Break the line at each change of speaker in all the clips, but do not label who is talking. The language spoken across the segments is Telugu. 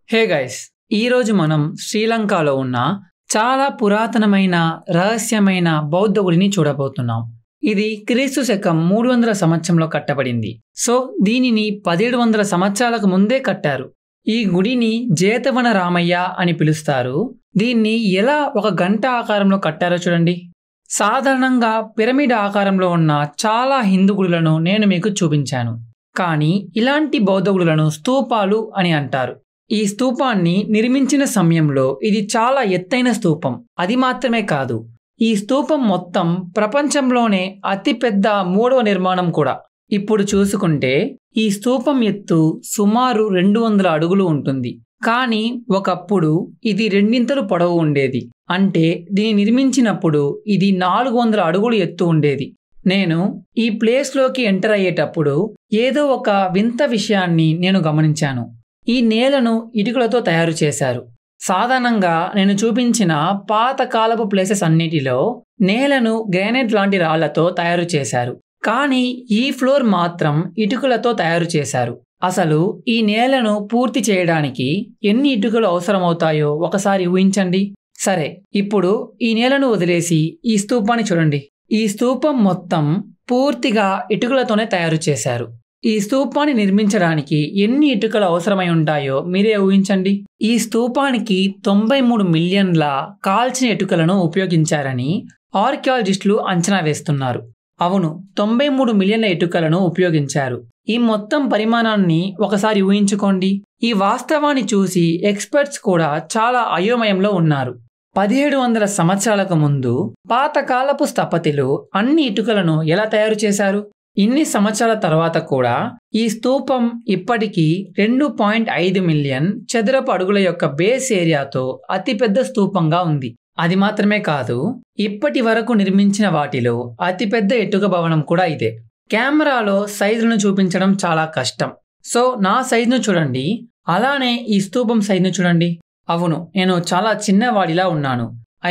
హే గైస్, ఈరోజు మనం శ్రీలంకలో ఉన్న చాలా పురాతనమైన రహస్యమైన బౌద్ధ గుడిని చూడబోతున్నాం. ఇది క్రీస్తు శకం 300 సంవత్సరంలో కట్టబడింది. సో దీనిని 1700 సంవత్సరాలకు ముందే కట్టారు. ఈ గుడిని జేతవన రామయ్య అని పిలుస్తారు. దీన్ని ఎలా ఒక గంట ఆకారంలో కట్టారో చూడండి. సాధారణంగా పిరమిడ్ ఆకారంలో ఉన్న చాలా హిందూ గుడులను నేను మీకు చూపించాను. కానీ ఇలాంటి బౌద్ధ గుడులను స్తూపాలు అని అంటారు. ఈ స్తూపాన్ని నిర్మించిన సమయంలో ఇది చాలా ఎత్తైన స్తూపం. అది మాత్రమే కాదు, ఈ స్తూపం మొత్తం ప్రపంచంలోనే అతిపెద్ద 3వ నిర్మాణం కూడా. ఇప్పుడు చూసుకుంటే ఈ స్తూపం ఎత్తు సుమారు 200 అడుగులు ఉంటుంది. కానీ ఒకప్పుడు ఇది రెండింతలు పొడవు ఉండేది. అంటే దీన్ని నిర్మించినప్పుడు ఇది 400 అడుగులు ఎత్తు ఉండేది. నేను ఈ ప్లేస్లోకి ఎంటర్ అయ్యేటప్పుడు ఏదో ఒక వింత విషయాన్ని నేను గమనించాను. ఈ నేలను ఇటుకలతో తయారు చేశారు. సాధారణంగా నేను చూపించిన పాతకాలపు ప్లేసెస్ అన్నిటిలో నేలను గ్రానైట్ లాంటి రాళ్లతో తయారు చేశారు. కానీ ఈ ఫ్లోర్ మాత్రం ఇటుకలతో తయారు చేశారు. అసలు ఈ నేలను పూర్తి చేయడానికి ఎన్ని ఇటుకలు అవసరమవుతాయో ఒకసారి ఊహించండి. సరే, ఇప్పుడు ఈ నేలను వదిలేసి ఈ స్తూపాన్ని చూడండి. ఈ స్తూపం మొత్తం పూర్తిగా ఇటుకలతోనే తయారు చేశారు. ఈ స్తూపాన్ని నిర్మించడానికి ఎన్ని ఇటుకలు అవసరమై ఉంటాయో మీరే ఊహించండి. ఈ స్తూపానికి 93 మిలియన్ల కాల్చిన ఇటుకలను ఉపయోగించారని ఆర్కియాలజిస్టులు అంచనా వేస్తున్నారు. అవును, 93 మిలియన్ల ఇటుకలను ఉపయోగించారు. ఈ మొత్తం పరిమాణాన్ని ఒకసారి ఊహించుకోండి. ఈ వాస్తవాన్ని చూసి ఎక్స్పర్ట్స్ కూడా చాలా అయోమయంలో ఉన్నారు. 1700 సంవత్సరాలకు ముందు పాతకాలపు స్థపతిలు అన్ని ఇటుకలను ఎలా తయారు చేశారు? ఇన్ని సంవత్సరాల తర్వాత కూడా ఈ స్తూపం ఇప్పటికీ 2.5 మిలియన్ చదరపు అడుగుల యొక్క బేస్ ఏరియాతో అతిపెద్ద స్తూపంగా ఉంది. అది మాత్రమే కాదు, ఇప్పటి వరకు నిర్మించిన వాటిలో అతిపెద్ద ఇటుక భవనం కూడా ఇదే. కెమెరాలో సైజులను చూపించడం చాలా కష్టం. సో నా సైజును చూడండి, అలానే ఈ స్తూపం సైజును చూడండి. అవును, నేను చాలా చిన్నవాడిలా ఉన్నాను.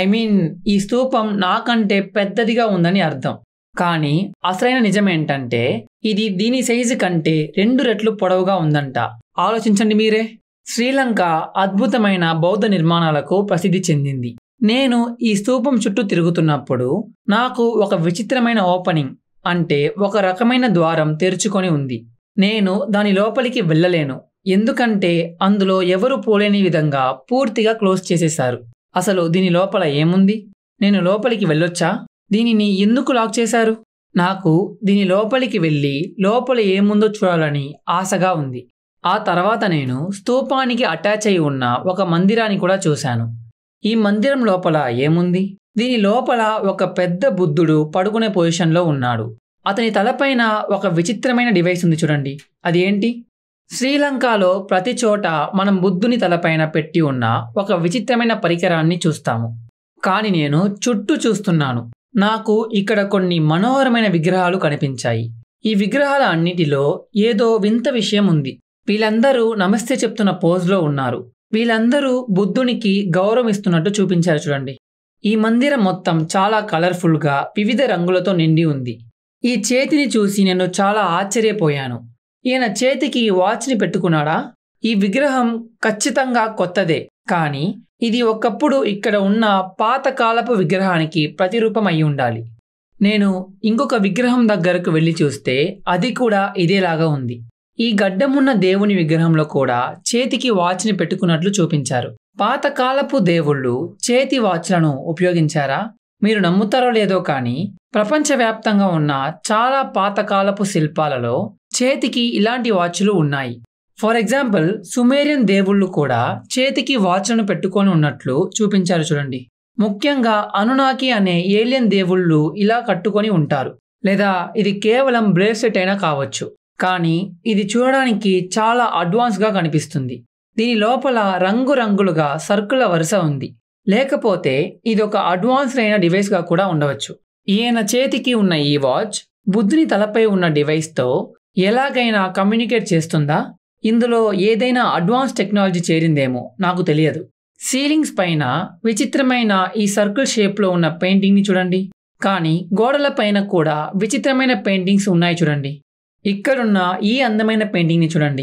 ఈ స్తూపం నాకంటే పెద్దదిగా ఉందని అర్థం. కానీ అసలైన నిజమేంటంటే ఇది దీని సైజు కంటే 2 రెట్లు పొడవుగా ఉందంట. ఆలోచించండి మీరే. శ్రీలంక అద్భుతమైన బౌద్ధ నిర్మాణాలకు ప్రసిద్ధి చెందింది. నేను ఈ స్తూపం చుట్టూ తిరుగుతున్నప్పుడు నాకు ఒక విచిత్రమైన ఓపెనింగ్, అంటే ఒక రకమైన ద్వారం తెరుచుకొని ఉంది. నేను దాని లోపలికి వెళ్ళలేను, ఎందుకంటే అందులో ఎవరు పోలేని విధంగా పూర్తిగా క్లోజ్ చేసేశారు. అసలు దీని లోపల ఏముంది? నేను లోపలికి వెళ్ళొచ్చా? దీనిని ఎందుకు లాక్ చేశారు? నాకు దీని లోపలికి వెళ్ళి లోపల ఏముందో చూడాలని ఆశగా ఉంది. ఆ తర్వాత నేను స్తూపానికి అటాచ్ అయి ఉన్న ఒక మందిరాన్ని కూడా చూశాను. ఈ మందిరం లోపల ఏముంది? దీని లోపల ఒక పెద్ద బుద్ధుడు పడుకునే పొజిషన్లో ఉన్నాడు. అతని తలపైన ఒక విచిత్రమైన డివైస్ ఉంది చూడండి. అది ఏంటి? శ్రీలంకలో ప్రతి చోట మనం బుద్ధుని తలపైన పెట్టి ఉన్న ఒక విచిత్రమైన పరికరాన్ని చూస్తాము. కానీ నేను చుట్టూ చూస్తున్నాను. నాకు ఇక్కడ కొన్ని మనోహరమైన విగ్రహాలు కనిపించాయి. ఈ విగ్రహాల అన్నిటిలో ఏదో వింత విషయం ఉంది. వీళ్ళందరూ నమస్తే చెప్తున్న పోజ్లో ఉన్నారు. వీళ్ళందరూ బుద్ధునికి గౌరవం ఇస్తున్నట్టు చూపించారు చూడండి. ఈ మందిరం మొత్తం చాలా కలర్ఫుల్గా వివిధ రంగులతో నిండి ఉంది. ఈ చేతిని చూసి నేను చాలా ఆశ్చర్యపోయాను. ఈయన చేతికి వాచ్ని పెట్టుకున్నాడా? ఈ విగ్రహం ఖచ్చితంగా కొత్తదే, కానీ ఇది ఒకప్పుడు ఇక్కడ ఉన్న పాతకాలపు విగ్రహానికి ప్రతిరూపం అయి ఉండాలి. నేను ఇంకొక విగ్రహం దగ్గరకు వెళ్ళి చూస్తే అది కూడా ఇదేలాగా ఉంది. ఈ గడ్డమున్న దేవుని విగ్రహంలో కూడా చేతికి వాచ్ని పెట్టుకున్నట్లు చూపించారు. పాతకాలపు దేవుళ్ళు చేతి వాచ్లను ఉపయోగించారా? మీరు నమ్ముతారో లేదో కానీ ప్రపంచవ్యాప్తంగా ఉన్న చాలా పాతకాలపు శిల్పాలలో చేతికి ఇలాంటి వాచ్లు ఉన్నాయి. ఫర్ ఎగ్జాంపుల్, సుమేరియన్ దేవుళ్ళు కూడా చేతికి వాచ్లను పెట్టుకొని ఉన్నట్లు చూపించారు చూడండి. ముఖ్యంగా అనునాకి అనే ఏలియన్ దేవుళ్ళు ఇలా కట్టుకొని ఉంటారు. లేదా ఇది కేవలం బ్రేస్లెట్ అయినా కావచ్చు. కానీ ఇది చూడడానికి చాలా అడ్వాన్స్గా కనిపిస్తుంది. దీని లోపల రంగురంగులుగా సర్కుల వరుస ఉంది. లేకపోతే ఇది ఒక అడ్వాన్స్డ్ అయిన డివైస్గా కూడా ఉండవచ్చు. ఈయన చేతికి ఉన్న ఈ వాచ్ బుద్ధుని తలపై ఉన్న డివైస్తో ఎలాగైనా కమ్యూనికేట్ చేస్తుందా? ఇందులో ఏదైనా అడ్వాన్స్ టెక్నాలజీ చేరిందేమో నాకు తెలియదు. సీలింగ్స్ పైన విచిత్రమైన ఈ సర్కిల్ షేప్లో ఉన్న పెయింటింగ్ని చూడండి. కానీ గోడల పైన కూడా విచిత్రమైన పెయింటింగ్స్ ఉన్నాయి చూడండి. ఇక్కడున్న ఈ అందమైన పెయింటింగ్ని చూడండి.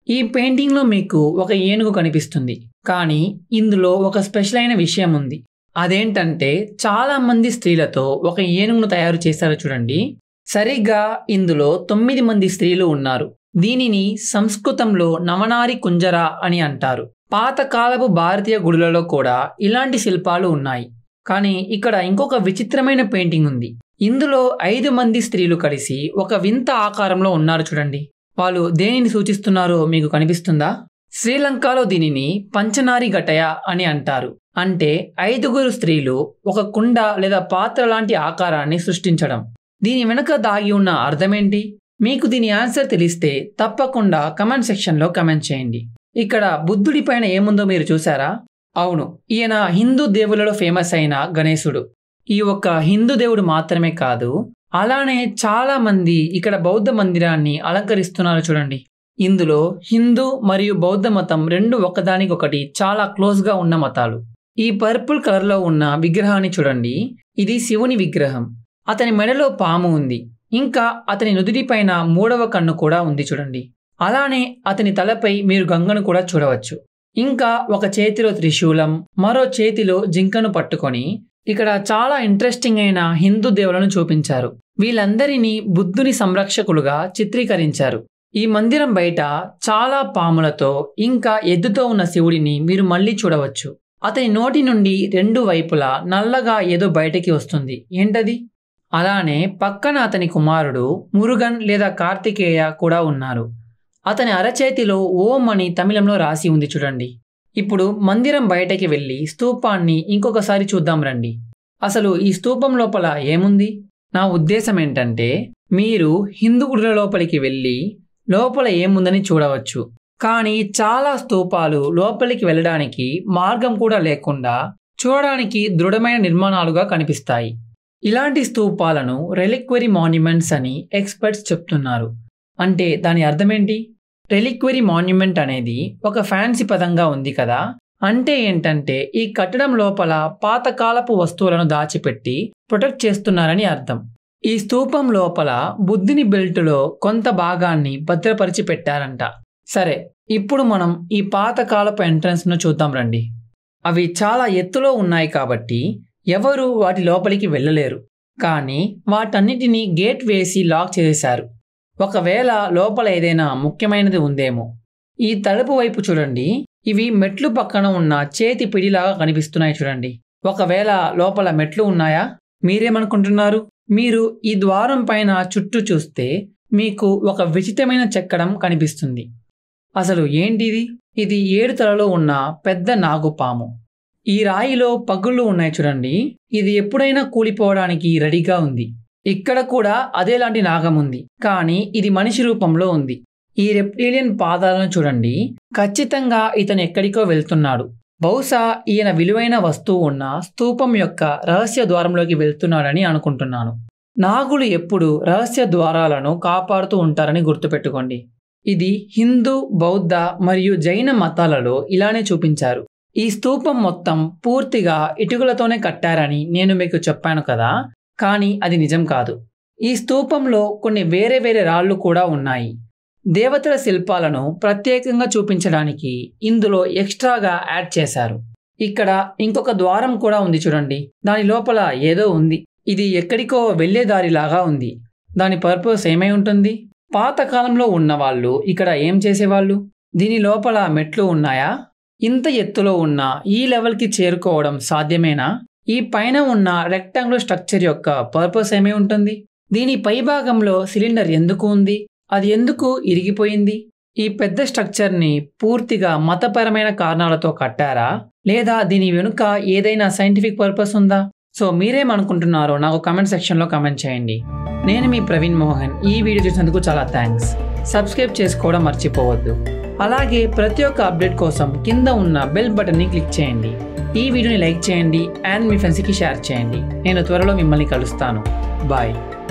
ఈ పెయింటింగ్లో మీకు ఒక ఏనుగు కనిపిస్తుంది, కానీ ఇందులో ఒక స్పెషల్ అయిన విషయం ఉంది. అదేంటంటే చాలా మంది స్త్రీలతో ఒక ఏనుగును తయారు చేశారు చూడండి. సరిగ్గా ఇందులో 9 మంది స్త్రీలు ఉన్నారు. దీనిని సంస్కృతంలో నవనారి కుంజర అని అంటారు. పాతకాలపు భారతీయ గుడులలో కూడా ఇలాంటి శిల్పాలు ఉన్నాయి. కానీ ఇక్కడ ఇంకొక విచిత్రమైన పెయింటింగ్ ఉంది. ఇందులో 5 మంది స్త్రీలు కలిసి ఒక వింత ఆకారంలో ఉన్నారు చూడండి. వాళ్ళు దేనిని సూచిస్తున్నారో మీకు కనిపిస్తుందా? శ్రీలంకలో దీనిని పంచనారి ఘటయ అని అంటారు. అంటే 5గురు స్త్రీలు ఒక కుండ లేదా పాత్ర లాంటి ఆకారాన్ని సృష్టించడం. దీని వెనుక దాగి ఉన్న అర్థమేంటి? మీకు దీని ఆన్సర్ తెలిస్తే తప్పకుండా కమెంట్ సెక్షన్లో కమెంట్ చేయండి. ఇక్కడ బుద్ధుడి పైన ఏముందో మీరు చూసారా? అవును, ఈయన హిందూ దేవులలో ఫేమస్ అయిన గణేశుడు. ఈ ఒక్క హిందూ దేవుడు మాత్రమే కాదు, అలానే చాలా మంది ఇక్కడ బౌద్ధ మందిరాన్ని అలంకరిస్తున్నారు చూడండి. ఇందులో హిందూ మరియు బౌద్ధ మతం రెండు ఒకదానికొకటి చాలా క్లోజ్గా ఉన్న మతాలు. ఈ పర్పుల్ కలర్లో ఉన్న విగ్రహాన్ని చూడండి. ఇది శివుని విగ్రహం. అతని మెడలో పాము ఉంది. ఇంకా అతని నుదుటిపైన 3వ కన్ను కూడా ఉంది చూడండి. అలానే అతని తలపై మీరు గంగను కూడా చూడవచ్చు. ఇంకా ఒక చేతిలో త్రిశూలం, మరో చేతిలో జింకను పట్టుకొని ఇక్కడ చాలా ఇంట్రెస్టింగ్ అయిన హిందూ దేవులను చూపించారు. వీళ్ళందరినీ బుద్ధుని సంరక్షకులుగా చిత్రీకరించారు. ఈ మందిరం బయట చాలా పాములతో ఇంకా ఎద్దుతో ఉన్న శివుడిని మీరు మళ్ళీ చూడవచ్చు. అతని నోటి నుండి 2 వైపులా నల్లగా ఏదో బయటకి వస్తుంది. ఏంటది? అలానే పక్కన అతని కుమారుడు మురుగన్ లేదా కార్తికేయ కూడా ఉన్నారు. అతని అరచేతిలో ఓం అని తమిళంలో రాసి ఉంది చూడండి. ఇప్పుడు మందిరం బయటకి వెళ్ళి స్తూపాన్ని ఇంకొకసారి చూద్దాం రండి. అసలు ఈ స్తూపం లోపల ఏముంది? నా ఉద్దేశం ఏంటంటే, మీరు హిందూ గుడుల లోపలికి వెళ్ళి లోపల ఏముందని చూడవచ్చు. కానీ చాలా స్తూపాలు లోపలికి వెళ్ళడానికి మార్గం కూడా లేకుండా చూడడానికి దృఢమైన నిర్మాణాలుగా కనిపిస్తాయి. ఇలాంటి స్తూపాలను రెలిక్వరీ మాన్యుమెంట్స్ అని ఎక్స్పర్ట్స్ చెప్తున్నారు. అంటే దాని అర్థమేంటి? రెలిక్వరీ మాన్యుమెంట్ అనేది ఒక ఫ్యాన్సీ పదంగా ఉంది కదా. అంటే ఏంటంటే ఈ కట్టడం లోపల పాతకాలపు వస్తువులను దాచిపెట్టి ప్రొటెక్ట్ చేస్తున్నారని అర్థం. ఈ స్తూపం లోపల బుద్ధుని బెల్టులో కొంత భాగాన్ని భద్రపరిచి పెట్టారంట. సరే, ఇప్పుడు మనం ఈ పాతకాలపు ఎంట్రన్స్ను చూద్దాం రండి. అవి చాలా ఎత్తులో ఉన్నాయి కాబట్టి ఎవరు వాటి లోపలికి వెళ్ళలేరు. కానీ వాటన్నిటినీ గేట్ వేసి లాక్ చేశారు. ఒకవేళ లోపల ఏదైనా ముఖ్యమైనది ఉందేమో. ఈ తలుపు వైపు చూడండి. ఇవి మెట్లు పక్కన ఉన్న చేతి పిడిలాగా కనిపిస్తున్నాయి చూడండి. ఒకవేళ లోపల మెట్లు ఉన్నాయా? మీరేమనుకుంటున్నారు? మీరు ఈ ద్వారం పైన చుట్టూ చూస్తే మీకు ఒక విచిత్రమైన చెక్కడం కనిపిస్తుంది. అసలు ఏంటిది? ఇది 7 తలలో ఉన్న పెద్ద నాగుపాము. ఈ రాయిలో పగుళ్ళు ఉన్నాయి చూడండి. ఇది ఎప్పుడైనా కూలిపోవడానికి రెడీగా ఉంది. ఇక్కడ కూడా అదేలాంటి నాగం ఉంది, కానీ ఇది మనిషి రూపంలో ఉంది. ఈ రెప్టిలియన్ పాదాలను చూడండి. ఖచ్చితంగా ఇతను ఎక్కడికో వెళ్తున్నాడు. బహుశా ఈయన విలువైన వస్తువు ఉన్న స్తూపం యొక్క రహస్య ద్వారంలోకి వెళ్తున్నాడని అనుకుంటున్నాను. నాగులు ఎప్పుడు రహస్య ద్వారాలను కాపాడుతూ ఉంటారని గుర్తుపెట్టుకోండి. ఇది హిందూ, బౌద్ధ మరియు జైన మతాలలో ఇలానే చూపించారు. ఈ స్తూపం మొత్తం పూర్తిగా ఇటుకలతోనే కట్టారని నేను మీకు చెప్పాను కదా, కానీ అది నిజం కాదు. ఈ స్తూపంలో కొన్ని వేరే వేరే రాళ్ళు కూడా ఉన్నాయి. దేవతల శిల్పాలను ప్రత్యేకంగా చూపించడానికి ఇందులో ఎక్స్ట్రాగా యాడ్ చేశారు. ఇక్కడ ఇంకొక ద్వారం కూడా ఉంది చూడండి. దాని లోపల ఏదో ఉంది. ఇది ఎక్కడికో వెళ్లే దారిలాగా ఉంది. దాని పర్పస్ ఏమై ఉంటుంది? పాతకాలంలో ఉన్నవాళ్ళు ఇక్కడ ఏం చేసేవాళ్ళు? దీని లోపల మెట్లు ఉన్నాయా? ఇంత ఎత్తులో ఉన్న ఈ లెవెల్కి చేరుకోవడం సాధ్యమేనా? ఈ పైన ఉన్న రెక్టాంగులర్ స్ట్రక్చర్ యొక్క పర్పస్ ఏమై ఉంటుంది? దీని పైభాగంలో సిలిండర్ ఎందుకు ఉంది? అది ఎందుకు ఇరిగిపోయింది? ఈ పెద్ద స్ట్రక్చర్ని పూర్తిగా మతపరమైన కారణాలతో కట్టారా, లేదా దీని వెనుక ఏదైనా సైంటిఫిక్ పర్పస్ ఉందా? సో మీరేమనుకుంటున్నారో నాకు కమెంట్ సెక్షన్లో కమెంట్ చేయండి. నేను మీ ప్రవీణ్ మోహన్. ఈ వీడియో చూసినందుకు చాలా థ్యాంక్స్. సబ్స్క్రైబ్ చేసుకోవడం మర్చిపోవద్దు. అలాగే ప్రతి ఒక్క అప్డేట్ కోసం కింద ఉన్న బెల్ బటన్ని క్లిక్ చేయండి. ఈ వీడియోని లైక్ చేయండి అండ్ మీ ఫ్రెండ్స్కి షేర్ చేయండి. నేను త్వరలో మిమ్మల్ని కలుస్తాను. బాయ్.